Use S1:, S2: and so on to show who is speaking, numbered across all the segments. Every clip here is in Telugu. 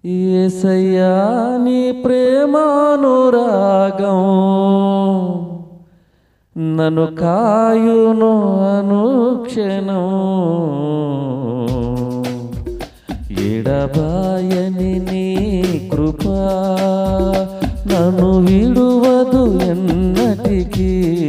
S1: యేసయ్యా నీ ప్రేమానురాగం నన్ను కాయును అనుక్షణం ఎడబాయని నీ కృపా నన్ను విడువదు ఎన్నటికీ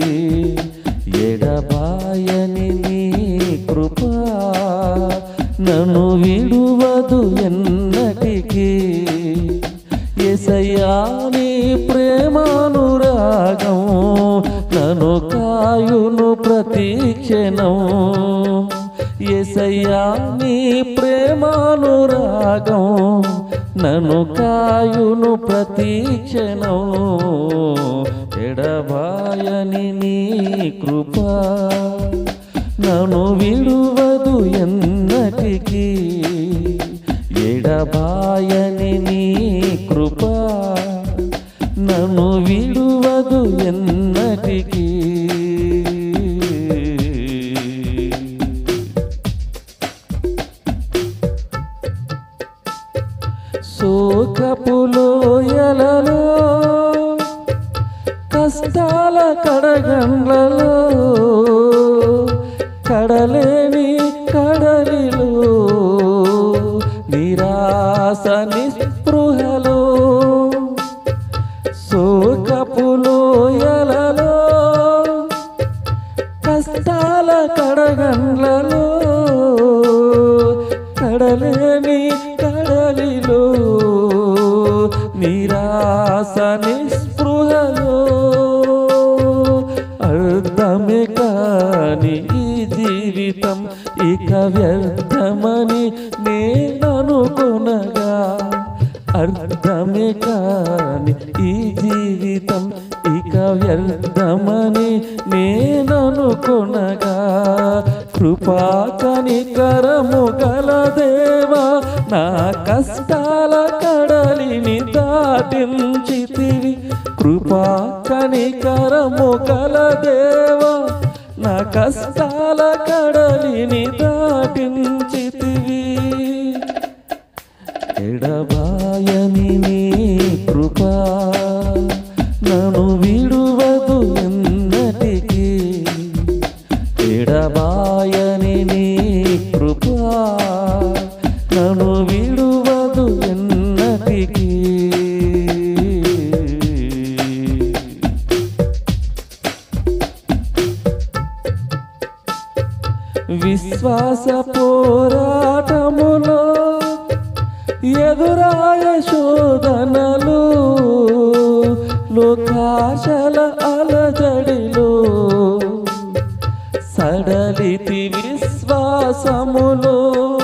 S1: ఎడబాయని నీ కృపా నన్ను విడువదు ఎన్నటికీ యేసయ్యా నీ ప్రేమానురాగం నన్ను కాయును ప్రతిక్షణం యేసయ్యా నీ ప్రేమానురాగం నన్ను కాయును ప్రతిక్షణం ఎడబాయని నీ కృపా నన్ను విడువదు ఎన్నటికీ ఎడబాయని నీ కృపా నన్ను విడువదు ఎన్నటికీ శోకపు లోయలలో కష్టాల కడగండ్లలో కడలేని కడలిలో నిరాశ నిస్పృహలో శోకపు లోయలలో కష్టాల కడగండ్లలో కడలేని కడలిలో నిరాశ నిస్పృహలో అర్థమే కాని ఈ జీవితం ఇక వ్యర్థమని నేననుకొనగా అర్థమే కాని ఈ జీవితం ఇక వ్యర్థమని నేననుకొనగా కృపా కనికరము గల దేవా నా కష్టాల కడలిని దాటించితివి కృపా కనికరము గల దేవా నా కష్టాల కడలిని దాటించితివి ఎడబాయని నీ కృపా నన్ను విడువదు ఎన్నటికీ ఎడబాయని నీ కృపా నన్ను విడువదు ఎన్నటికీ విశ్వాస పోరాటములో ఎదురాయ శోధనలు లోకాశల అలజడిలో సడలితి విశ్వాసములో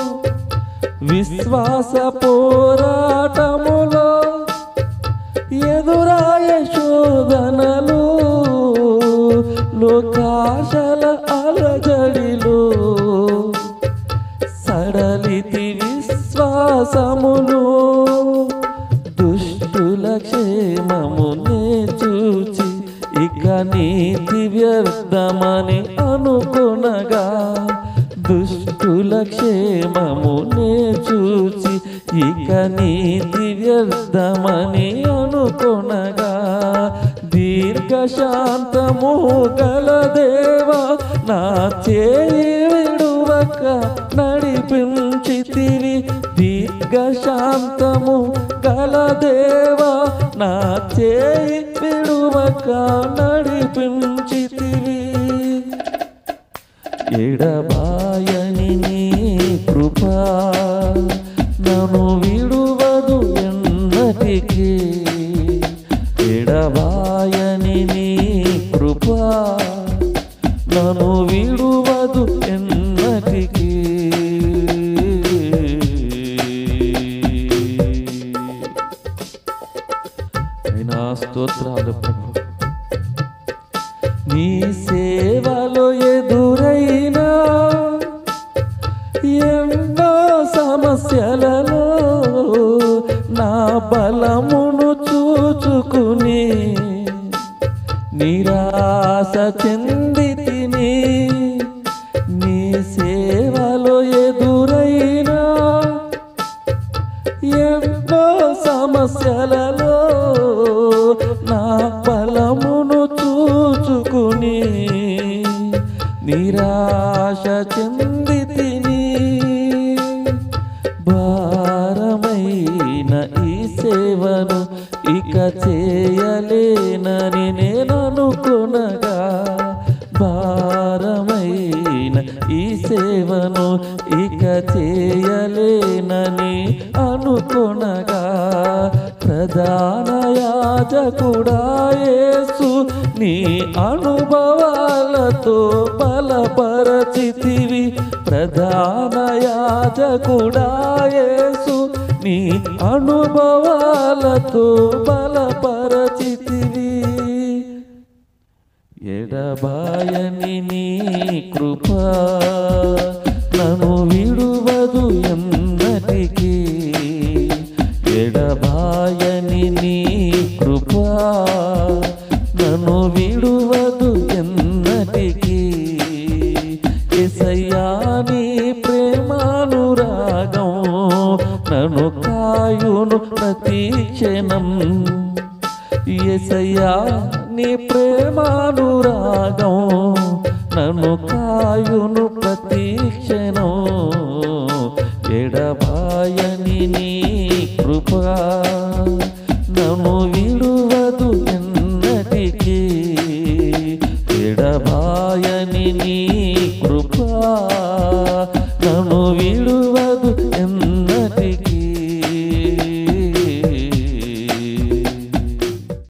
S1: విశ్వాస పోరాటములో ఎదురాయ శోధనలు లోకాశల అలజడిలో సడలితి విశ్వాసములో దుష్టుల క్షేమమునే చూచి ఇక నీతి వ్యర్థమని అనుకొనగా దుష్టుల క్షేమమునే చూచి ఇక నీతి వ్యర్థమని అనుకొనగా దీర్ఘశాంతము గల దేవా నా చేయి విడువక నడిపించితివి దీర్ఘశాంతము గల దేవా నా చేయి విడువక నడిపించితివి ఎడబాయని నీ కృపా నన్ను విడువదు ఎన్నటికీ ఎడబాయని నీ కృపా నన్ను విడువదు ఎన్నటికీ అయినా స్తోత్రాలు ప్రభు నీ సేవలో ఎదురైనా ఎన్నో సమస్యలలో నా బలమును చూచుకుని నిరాశ చెందితిని నీ సేవలో ఎదురైనా ఎన్నో సమస్యలలో నా బలమును చూచుకుని నిరాశ చెందితిని. భారమైన ఈ సేవను ఇక చేయలేనని నేననుకునగా, భారమైన ఈ సేవను ఇక చేయలేనని అనుకునగా, ప్రధాన యాజకుడా యేసు నీ అనుభవాలతో బలపరచితివి. ప్రధాన యాజకుడా యేసు నీ అనుభవాలతో బలపరచితివి. ఎడబాయని నీ కృప నన్ను విడువదు ఎన్నటికీ. ఎడబాయని నీ కృప నన్ను విడువదు ఎన్నటికీ. యేసయ్యా నీ ప్రేమానురాగం నన్ను కాయును ప్రతి క్షణం. యేసయ్యా నీ ప్రేమానురాగం నన్ను కాయును ప్రతి క్షణం. ఎడబాయని నీ కృప నన్ను విడువదు ఎన్నటికీ. ఎడబాయని నీ